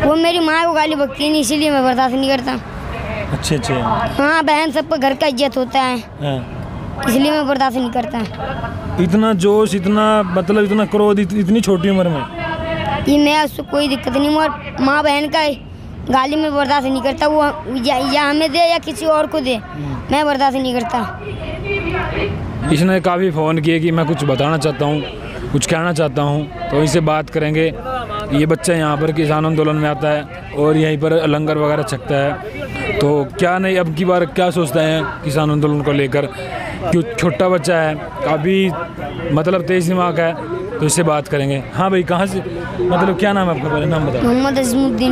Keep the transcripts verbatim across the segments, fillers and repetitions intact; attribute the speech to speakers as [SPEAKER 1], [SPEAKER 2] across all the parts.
[SPEAKER 1] वो मेरी माँ को गाली बकती नहीं, इसीलिए मैं बर्दाश्त नहीं करता।
[SPEAKER 2] अच्छे अच्छे।
[SPEAKER 1] हाँ बहन सबको घर का इज्जत होता है, इसलिए मैं बर्दाश्त नहीं करता।
[SPEAKER 2] इतना जोश, इतना मतलब इतना क्रोध इतनी छोटी उम्र में?
[SPEAKER 1] ये मैं उससे कोई दिक्कत नहीं, मगर माँ बहन का गाली में बर्दाश्त नहीं करता। वो या, या हमें दे या किसी और को दे, मैं बर्दाश्त नहीं करता।
[SPEAKER 2] इसने काफ़ी फ़ोन किए कि मैं कुछ बताना चाहता हूँ, कुछ कहना चाहता हूँ, तो इनसे बात करेंगे। ये बच्चा यहाँ पर किसान आंदोलन में आता है और यहीं पर लंगर वगैरह छकता है, तो क्या नहीं अब की बार क्या सोचता है किसान आंदोलन को लेकर? क्यों छोटा बच्चा है, काफ़ी मतलब तेज़ दिमाग है, तो इससे बात करेंगे। हाँ भाई, कहाँ से, मतलब क्या नाम है आपका, पहले नाम बताओ।
[SPEAKER 1] मोहम्मद अज़मुद्दीन।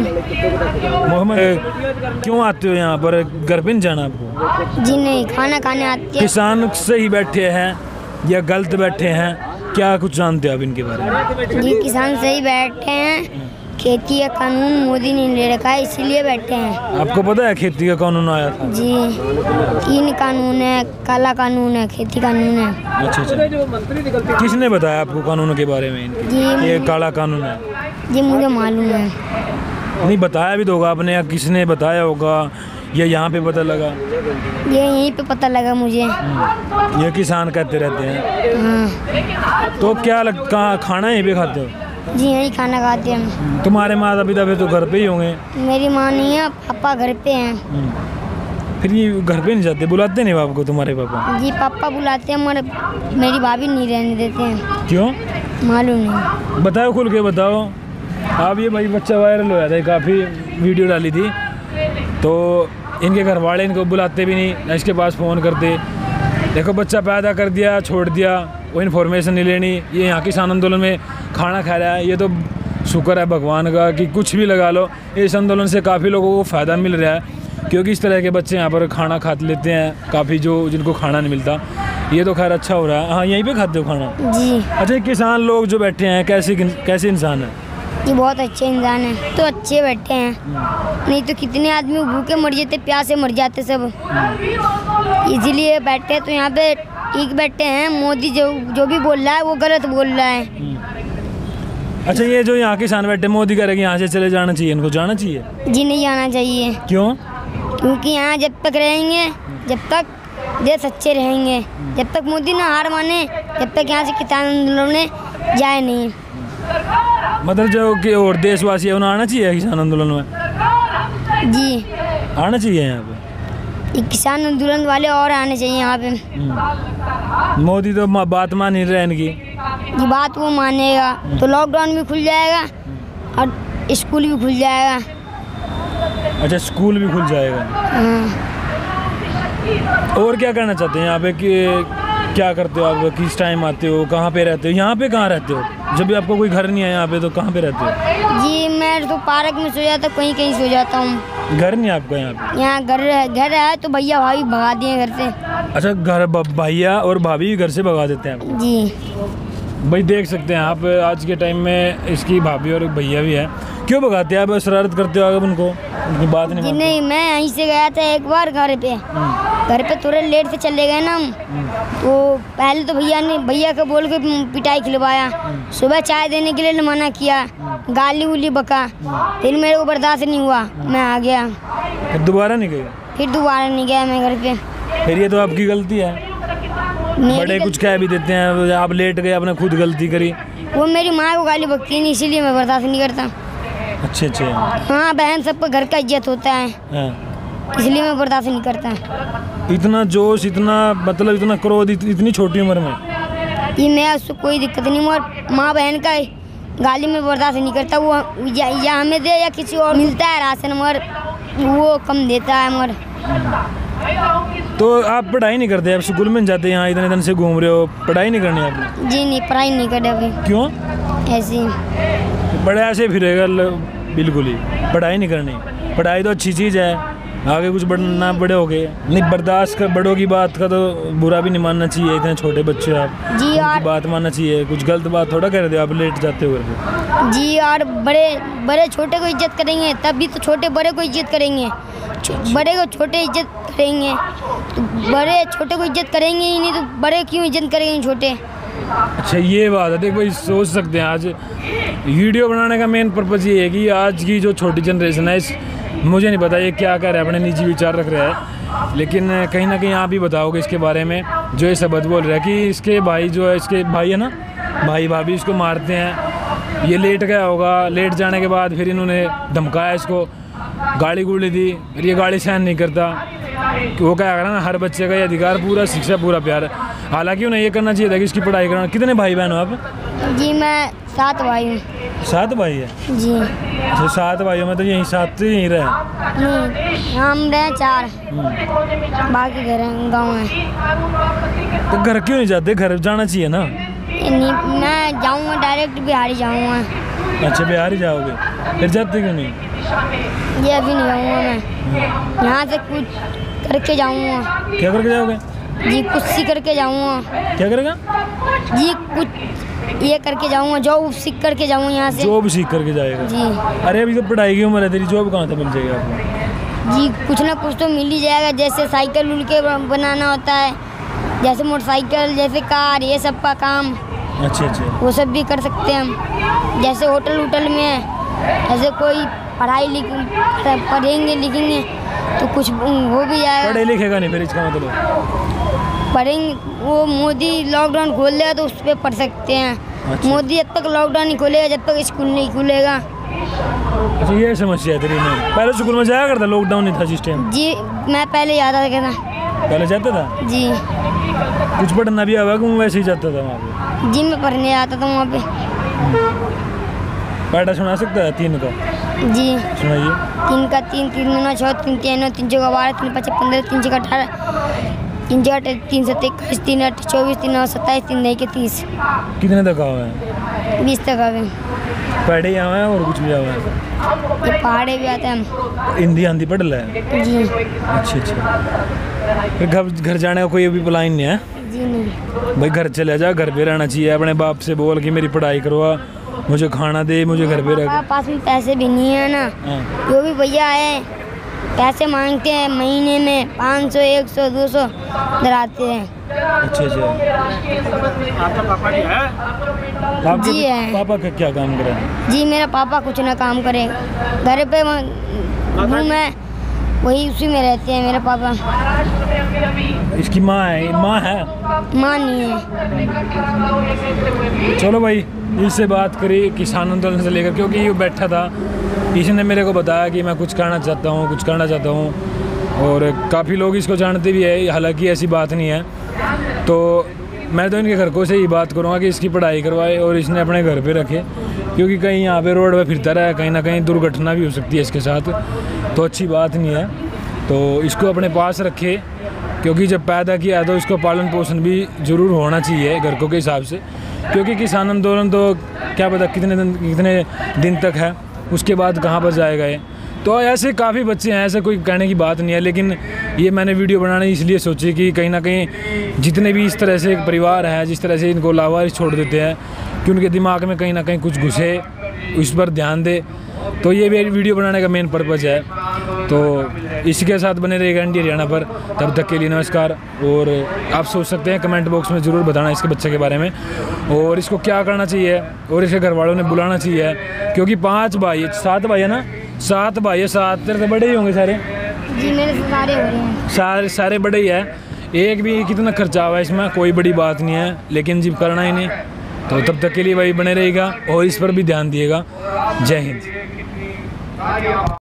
[SPEAKER 2] मोहम्मद, क्यों आते हो यहाँ पर? घर पे नहीं जाना आपको?
[SPEAKER 1] जी नहीं, खाना खाने आते हैं।
[SPEAKER 2] किसान सही बैठे हैं या गलत बैठे हैं, क्या कुछ जानते हो आप इनके बारे में?
[SPEAKER 1] जी किसान सही बैठे हैं, खेती का कानून मोदी ने ले रखा है, इसीलिए बैठे हैं।
[SPEAKER 2] आपको पता है खेती का कानून आया था?
[SPEAKER 1] जी, तीन कानून है, काला कानून है, खेती कानून है।
[SPEAKER 2] अच्छा अच्छा। किसने बताया आपको कानूनों के बारे में?
[SPEAKER 1] जी
[SPEAKER 2] ये काला कानून है?
[SPEAKER 1] जी मुझे मालूम है।
[SPEAKER 2] नहीं बताया भी तो होगा आपने, या किसने बताया होगा, या यहाँ पे पता लगा?
[SPEAKER 1] ये यहीं पे पता लगा मुझे।
[SPEAKER 2] ये किसान कहते रहते हैं।
[SPEAKER 1] हाँ।
[SPEAKER 2] तो क्या लग, कहाँ खाना यहीं पे खाते हो?
[SPEAKER 1] जी यहीं खाना खाते हैं।
[SPEAKER 2] तुम्हारे माता पिता भी तो घर पे ही होंगे?
[SPEAKER 1] मेरी माँ नहीं है, पापा घर पे हैं।
[SPEAKER 2] फिर ये घर पे नहीं जाते, बुलाते नहीं आपको तुम्हारे पापा?
[SPEAKER 1] जी पापा बुलाते हैं, मगर मेरी भाभी नहीं रहने देते हैं।
[SPEAKER 2] क्यों?
[SPEAKER 1] मालूम नहीं।
[SPEAKER 2] बताओ, खुल के बताओ आप। ये भाई बच्चा वायरल हो जाता है, काफ़ी वीडियो डाली थी, तो इनके घर वाले इनको बुलाते भी नहीं, ना इसके पास फ़ोन करते। देखो बच्चा पैदा कर दिया, छोड़ दिया, वो इन्फॉर्मेशन नहीं लेनी। ये यहाँ किसान आंदोलन में खाना खा रहा है, ये तो शुक्र है भगवान का कि कुछ भी लगा लो, इस आंदोलन से काफ़ी लोगों को फ़ायदा मिल रहा है, क्योंकि इस तरह के बच्चे यहाँ पर खाना खा लेते हैं, काफ़ी जो जिनको खाना नहीं मिलता। ये तो खैर अच्छा हो रहा है। हाँ, यहीं पे खाते हो खाना?
[SPEAKER 1] जी।
[SPEAKER 2] अच्छा, किसान लोग जो बैठे हैं कैसे कैसे इंसान है?
[SPEAKER 1] ये बहुत अच्छे इंसान हैं, तो अच्छे बैठे हैं, नहीं तो कितने आदमी भूखे मर जाते, प्यासे मर जाते सब, इसीलिए बैठे। तो यहाँ पे ठीक बैठे हैं। मोदी जो जो भी बोल रहा है वो गलत बोल रहा है।
[SPEAKER 2] अच्छा, ये जो यहाँ किसान बैठे, मोदी कह रहे कि यहाँ से चले जाना चाहिए, इनको जाना चाहिए?
[SPEAKER 1] जी नहीं जाना चाहिए।
[SPEAKER 2] क्यों?
[SPEAKER 1] क्योंकि यहाँ जब तक रहेंगे, जब तक देश अच्छे रहेंगे, जब तक मोदी ना हार माने, जब तक यहाँ से किसान आंदोलन में जाए नहीं।
[SPEAKER 2] मतलब जो कि और देशवासी है उन्हें आना चाहिए किसान आंदोलन में?
[SPEAKER 1] जी
[SPEAKER 2] आना चाहिए यहाँ पे।
[SPEAKER 1] ये किसान आंदोलन वाले और आने चाहिए यहाँ पे।
[SPEAKER 2] मोदी तो बात मान ही रहे हैं इनकी।
[SPEAKER 1] ये बात वो मानेगा तो लॉकडाउन भी खुल जाएगा और स्कूल भी खुल जाएगा।
[SPEAKER 2] अच्छा, स्कूल भी खुल जाएगा।
[SPEAKER 1] हाँ।
[SPEAKER 2] और क्या करना चाहते हैं यहाँ पे कि क्या करते हो आप? किस टाइम आते हो? कहाँ पे रहते हो? यहाँ पे कहाँ रहते हो? जब भी आपको कोई घर नहीं है यहाँ पे, तो कहाँ पे रहते हो?
[SPEAKER 1] जी मैं तो पार्क में सो जाता, कहीं कहीं सो जाता हूँ।
[SPEAKER 2] घर नहीं आपका यहाँ पे?
[SPEAKER 1] यहाँ घर घर है तो भैया भाभी भगा दिए घर से।
[SPEAKER 2] अच्छा, घर भैया और भाभी घर से भगा देते हैं आपको?
[SPEAKER 1] जी
[SPEAKER 2] भाई देख सकते हैं आप, आज के टाइम में इसकी भाभी और भैया भी है। क्यों भगाते हैं आप? शरारत करते हो आप उनको? उनकी बात नहीं?
[SPEAKER 1] जी नहीं, मैं यहीं से गया था एक बार घर पे। घर पे थोड़े लेट से चले गए ना हम, तो पहले तो भैया ने भैया को बोल के पिटाई खिलवाया, सुबह चाय देने के लिए मना किया, गाली उली बका, फिर मेरे को बर्दाश्त नहीं हुआ, मैं आ गया।
[SPEAKER 2] फिर दोबारा नहीं गए?
[SPEAKER 1] फिर दोबारा नहीं गया मैं घर पे।
[SPEAKER 2] फिर ये तो आपकी गलती है। बड़े कुछ कह भी देते हैं, आप लेट गए, आपने खुद गलती करी।
[SPEAKER 1] वो मेरी माँ को गाली बकती नहीं, इसीलिए मैं बर्दाश्त नहीं करता।
[SPEAKER 2] अच्छे अच्छे।
[SPEAKER 1] हाँ बहन सबको घर का इज्जत होता है, इसलिए मैं बर्दाश्त नहीं करता।
[SPEAKER 2] इतना जोश, इतना मतलब इतना क्रोध इतनी छोटी उम्र में?
[SPEAKER 1] ये मैं उससे कोई दिक्कत नहीं, मगर माँ बहन का गाली में बर्दाश्त नहीं करता। वो या, या हमें दे या किसी और मिलता है राशन, मगर वो कम देता है। मगर
[SPEAKER 2] तो आप पढ़ाई नहीं करते? आप स्कूल में जाते, यहाँ इतने दिन से घूम रहे हो, पढ़ाई नहीं करनी आपने?
[SPEAKER 1] जी नहीं, पढ़ाई नहीं कर अभी।
[SPEAKER 2] क्यों?
[SPEAKER 1] ऐसे ही।
[SPEAKER 2] बड़े ऐसे फिरेगा बिल्कुल ही, पढ़ाई नहीं करनी। पढ़ाई तो अच्छी चीज़ है, आगे कुछ बढ़ना, बड़े हो गए नहीं। बर्दाश्त कर, बड़ों की बात का तो बुरा भी नहीं मानना चाहिए। इतने छोटे बच्चे हो आप,
[SPEAKER 1] जी और
[SPEAKER 2] बात मानना चाहिए। कुछ गलत बात थोड़ा कर दे आप, लेट जाते हुए।
[SPEAKER 1] जी और बड़े बड़े छोटे को इज्जत करेंगे, तभी तो छोटे बड़े को इज्जत करेंगे। बड़े को छोटे इज्जत करेंगे तो बड़े छोटे को इज्जत करेंगे ही नहीं, तो बड़े क्यों इज्जत करेंगे छोटे?
[SPEAKER 2] अच्छा ये बात है। देख भाई सोच सकते हैं आज वीडियो बनाने का मेन पर्पज़ ये है कि आज की जो छोटी जनरेशन है, इस मुझे नहीं पता ये क्या कर रहा है, अपने निजी विचार रख रहा है, लेकिन कहीं ना कहीं आप भी बताओगे इसके बारे में जो ये सबद बोल रहा है कि इसके भाई जो है, इसके भाई है ना, भाई भाभी इसको मारते हैं। ये लेट गया होगा, लेट जाने के बाद फिर इन्होंने धमकाया इसको, गाड़ी गुड़ी दी, फिर ये गाड़ी सहन नहीं करता। वो क्या करा ना, हर बच्चे का ये अधिकार, पूरा शिक्षा पूरा प्यार। हालांकि उन्हें ये करना चाहिए था कि इसकी पढ़ाई करना। कितने भाई बहन हो आप?
[SPEAKER 1] जी मैं सात भाई हूँ।
[SPEAKER 2] सात भाई है
[SPEAKER 1] जी।
[SPEAKER 2] अच्छा सात भाइयों में तो यहीं सात तो यहीं रहे?
[SPEAKER 1] नहीं, हम रहे चार, बाकी घर हैं, गाँव है।
[SPEAKER 2] तो घर क्यों नहीं जाते? घर जाना चाहिए ना।
[SPEAKER 1] नहीं, मैं जाऊँगा डायरेक्ट बिहार ही जाऊँगा।
[SPEAKER 2] अच्छा बिहार ही जाओगे, फिर जाते क्यों नहीं?
[SPEAKER 1] ये अभी नहीं जाऊँगा मैं, यहाँ से कुछ करके जाऊँगा।
[SPEAKER 2] क्या करके जाओगे?
[SPEAKER 1] जी कुछ सीख करके जाऊँगा।
[SPEAKER 2] क्या करेगा?
[SPEAKER 1] जी कुछ ये करके जाऊँगा, जॉब सीख करके जाऊँगा यहाँ से।
[SPEAKER 2] जॉब सीख करके जाएगा?
[SPEAKER 1] जी।
[SPEAKER 2] अरे अभी तो पढ़ाई की उम्र है तेरी, जॉब कहाँ से मिल जाएगी आपको?
[SPEAKER 1] जी कुछ ना कुछ तो मिल ही जाएगा, जैसे साइकिल उल के बनाना होता है, जैसे मोटरसाइकिल, जैसे कार, ये सब का काम।
[SPEAKER 2] अच्छा अच्छा।
[SPEAKER 1] वो सब भी कर सकते हैं हम। जैसे होटल वोटल में जैसे कोई पढ़ाई लिख पढ़ेंगे लिखेंगे तो कुछ हो भी जाएगा।
[SPEAKER 2] पढ़े लिखेगा नहीं फिर इसका मतलब?
[SPEAKER 1] पढ़ेंगे, वो मोदी लॉकडाउन खोल देगा तो उस पर पढ़ सकते हैं।
[SPEAKER 2] अच्छा।
[SPEAKER 1] मोदी जब तक लॉकडाउन नहीं खोलेगा जब तक स्कूल नहीं खुलेगा।
[SPEAKER 2] अच्छा ये समस्या है तेरी में। पहले स्कूल में जाया करता, लॉकडाउन नहीं था जिस टाइम?
[SPEAKER 1] जी मैं पहले जाता था।
[SPEAKER 2] पहले जाता था?
[SPEAKER 1] जी।
[SPEAKER 2] कुछ पढ़ना भी आवा कि वैसे ही जाता था वहाँ पे?
[SPEAKER 1] जी मैं पढ़ने आता था वहाँ पे।
[SPEAKER 2] पाठा सुना सकता है तीन का?
[SPEAKER 1] जी
[SPEAKER 2] सुनाइए।
[SPEAKER 1] तीन का तीन, तीन नौ छः, तीन तीन नौ, तीन चौका बारह, तीन पचास पंद्रह, तीन छः अठारह, तीन चार तीन सत्तर इक्कीस, तीन आठ चौबीस, तीन नौ सत्ताईस, तीन नौ के तीस।
[SPEAKER 2] कितने तक आवा है?
[SPEAKER 1] बीस तक आवे।
[SPEAKER 2] पढ़े ही आवा है और कुछ भी आवा है?
[SPEAKER 1] ये पहाड़े भी आते हैं हम।
[SPEAKER 2] हिंदी हिंदी पढ़ रहा है?
[SPEAKER 1] जी।
[SPEAKER 2] अच्छा अच्छा। फिर घर घर जाने का कोई अभी प्लान नहीं है?
[SPEAKER 1] जी नहीं।
[SPEAKER 2] भाई घर चले जा, घर पे रहना चाहिए। अपने बाप से बोल कि मेरी पढ़ाई करवा, मुझे खाना दे, मुझे घर पे रख।
[SPEAKER 1] पास में पैसे भी नहीं है ना।
[SPEAKER 2] हाँ।
[SPEAKER 1] जो भी भैया है पैसे मांगते हैं महीने में पाँच सौ, एक सौ, दो सौ डराते हैं।
[SPEAKER 2] अच्छा अच्छा। आपका पापा क्या है? आपके
[SPEAKER 1] जी है।
[SPEAKER 2] पापा का क्या काम करे?
[SPEAKER 1] जी मेरा पापा कुछ ना काम करे, घर पे हूँ मैं, वही उसी में रहते हैं मेरे पापा।
[SPEAKER 2] इसकी माँ है? माँ है?
[SPEAKER 1] माँ नहीं है।
[SPEAKER 2] चलो भाई इससे बात करी किसान आंदोलन से लेकर, क्योंकि ये बैठा था, इसने मेरे को बताया कि मैं कुछ करना चाहता हूँ, कुछ करना चाहता हूँ, और काफ़ी लोग इसको जानते भी है, हालांकि ऐसी बात नहीं है। तो मैं तो इनके घर को से ही बात करूँगा कि इसकी पढ़ाई करवाए और इसने अपने घर पे रखे, क्योंकि कहीं यहाँ पे रोड पे फिरता रहा, कहीं ना कहीं दुर्घटना भी हो सकती है इसके साथ, तो अच्छी बात नहीं है। तो इसको अपने पास रखे, क्योंकि जब पैदा किया तो इसको पालन पोषण भी ज़रूर होना चाहिए घर को के हिसाब से, क्योंकि किसान आंदोलन तो क्या पता कितने दिन कितने दिन तक है, उसके बाद कहाँ पर जाएगा ये। तो ऐसे काफ़ी बच्चे हैं, ऐसे कोई कहने की बात नहीं है, लेकिन ये मैंने वीडियो बनाने इसलिए सोची कि कहीं ना कहीं जितने भी इस तरह से परिवार हैं, जिस तरह से इनको लावारिस छोड़ देते हैं कि उनके दिमाग में कहीं ना कहीं कुछ घुसे, उस पर ध्यान दे, तो ये भी वीडियो बनाने का मेन पर्पज़ है। तो इसी के साथ बने रहेगा इंडिया हरियाणा पर। तब तक के लिए नमस्कार। और आप सोच सकते हैं कमेंट बॉक्स में ज़रूर बताना इसके बच्चे के बारे में, और इसको क्या करना चाहिए, और इसके घर वालों ने बुलाना चाहिए, क्योंकि पाँच भाई, सात भाई है ना, सात भाई है, सात तेरे से बड़े ही होंगे सारे?
[SPEAKER 1] जी मेरे से सारे हो रहे हैं। सारे
[SPEAKER 2] सारे बड़े ही है। एक भी कितना खर्चा हुआ है इसमें, कोई बड़ी बात नहीं है, लेकिन जिब करना ही नहीं। तो तब तक के लिए भाई बने रहेगा और इस पर भी ध्यान दिएगा। जय हिंद।